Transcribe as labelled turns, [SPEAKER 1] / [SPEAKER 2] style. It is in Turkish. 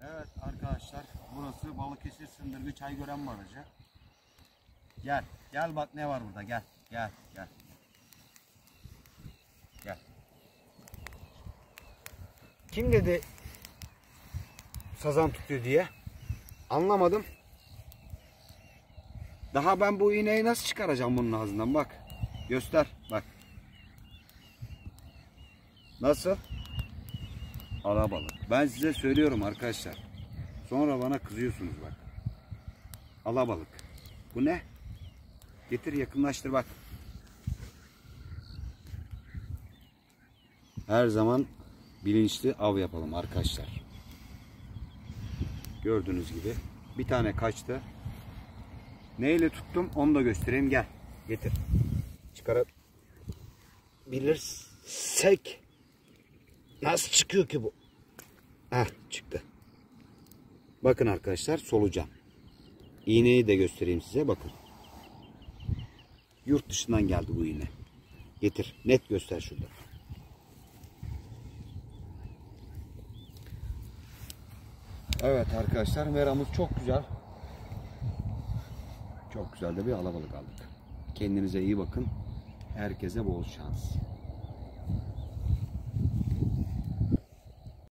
[SPEAKER 1] Evet arkadaşlar, burası Balıkesir Sındırgı Çaygören Barajı. Gel, gel bak ne var burada, gel, gel, gel. Gel.
[SPEAKER 2] Kim dedi sazan tutuyor diye? Anlamadım. Daha ben bu iğneyi nasıl çıkaracağım bunun ağzından, bak. Göster, bak. Nasıl? Alabalık. Ben size söylüyorum arkadaşlar. Sonra bana kızıyorsunuz bak. Alabalık. Bu ne? Getir yakınlaştır bak. Her zaman bilinçli av yapalım arkadaşlar. Gördüğünüz gibi bir tane kaçtı. Neyle tuttum onu da göstereyim, gel. Getir. Çıkarabilirsek. Nasıl çıkıyor ki bu? Heh, çıktı. Bakın arkadaşlar, solucan. İğneyi de göstereyim size, bakın. Yurt dışından geldi bu iğne. Getir, net göster şurada. Evet arkadaşlar, meramız çok güzel. Çok güzel de bir alabalık aldık. Kendinize iyi bakın. Herkese bol şans.